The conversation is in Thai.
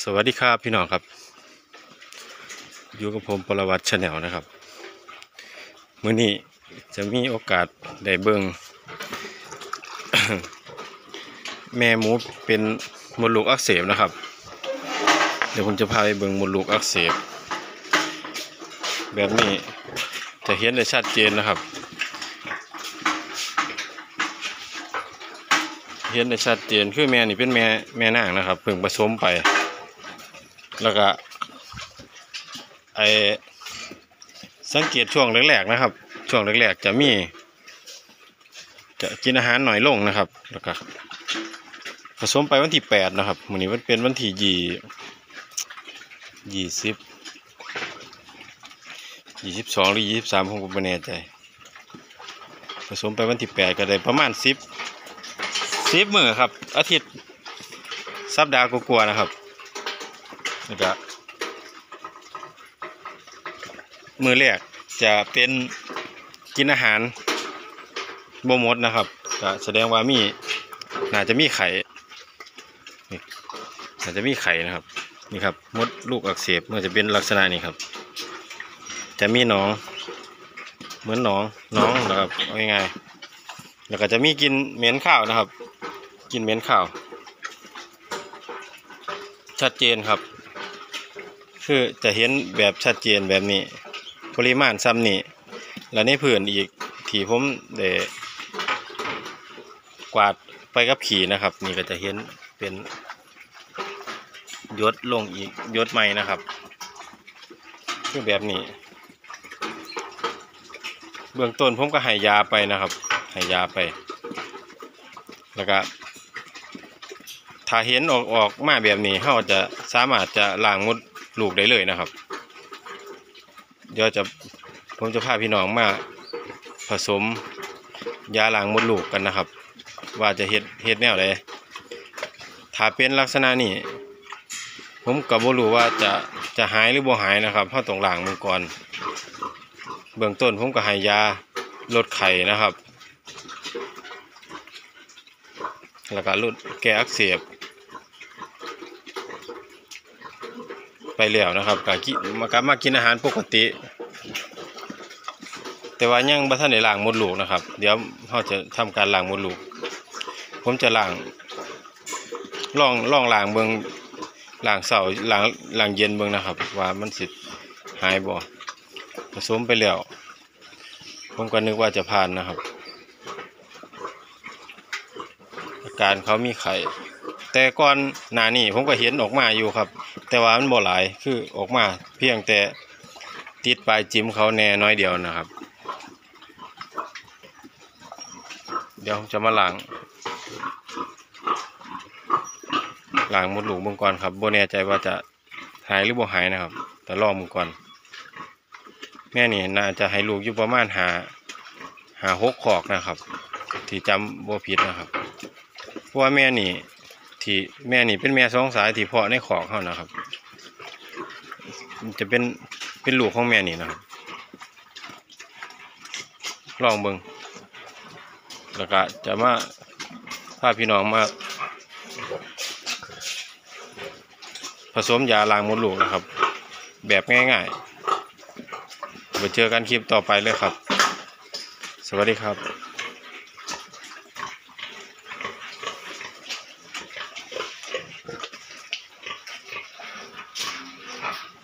สวัสดีครับพี่น้องครับอยู่กับผมปรวัติชาแนลนะครับมื้อนี้จะมีโอกาสได้เบิ่ง แม่หมูเป็นมดลูกอักเสบนะครับเดี๋ยวผมจะพาไปเบิ่งมดลูกอักเสบแบบนี้จะเห็นได้ชัดเจนนะครับเห็นได้ชัดเจนคือแม่นี่เป็นแม่นางนะครับเพิ่งผสมไปแล้วก็สังเกตช่วงแรกๆนะครับช่วงแรกๆจะกินอาหารหน่อยลงนะครับแล้วก็ผสมไปวันที่8นะครับมื้อนี้มันเป็นวันที่22หรือ23ผมก็ไม่แน่ใจผสมไปวันที่8ก็ได้ประมาณ10มื้อครับอาทิตย์สัปดาห์กว่าๆนะครับแล้วก็มื้อแรกจะเป็นกินอาหารบ่หมดนะครับก็แสดงว่าน่าจะมีไข่นะครับนี่ครับมดลูกอักเสบมันจะเป็นลักษณะนี้ครับจะมีหนองเหมือนหนองนะครับเอาง่ายๆแล้วก็จะมีกินเหม็นข้าวนะครับกินเหม็นข้าวชัดเจนครับคือจะเห็นแบบชัดเจนแบบนี้ปริมาณซ้ำนี่แล้วในพื้นอีกที่ผมได้กวาดไปกับขี่นะครับนี่ก็จะเห็นเป็นยศลงอีกยศใหม่นะครับคือแบบนี้เบื้องต้นผมก็ให้ยาไปนะครับให้ยาไปแล้วก็ถ้าเห็นออกมาแบบนี้เราจะสามารถจะล้างมดลูกได้เลยนะครับเดี๋ยวผมจะพาพี่น้องมาผสมยาล้างมดลูกกันนะครับว่าจะเฮ็ดแนวใดถ้าเป็นลักษณะนี้ผมก็บ่รู้ว่าจะหายหรือบ่หายนะครับเราต้องล้างมันก่อนเบื้องต้นผมก็ให้ยาลดไข้นะครับแล้วก็ลดแก้อักเสบไปแล้วนะครับก็กลับมากินอาหารปกติแต่ว่ายังบ่ทันได้ล้างมดลูกนะครับเดี๋ยวเราจะทำการล้างมดลูกผมจะล้างลองล้างเบิ่งล้างเช้าล้างเย็นเบิ่งนะครับว่ามันสิหายบ่ผสมไปแล้วผมก็นึกว่าจะผ่านนะครับอาการเขามีไข้แต่ก่อนหน้านี้ผมก็เห็นออกมาอยู่ครับแต่ว่ามันบ่หลายคือออกมาเพียงแต่ติดปลายจิ้มเขาแน่น้อยเดียวนะครับเดี๋ยวผมจะมาล้างมดลูกเบิ่งก่อนครับบ่แน่ใจว่าจะหายหรือบ่หายนะครับแต่ลองเบิ่งก่อนแม่นี่น่าจะให้ลูกอยู่ประมาณ6 ขอกนะครับที่จำบ่ผิดนะครับเพราะว่าแม่นี่เป็นแม่2 สายที่เพาะในขอกเขานะครับจะเป็นลูกของแม่นี่นะครับลองเบิ่งแล้วก็จะมาพาพี่น้องมาผสมยาล้างมดลูกนะครับแบบง่ายๆไปเจอกันคลิปต่อไปเลยครับสวัสดีครับ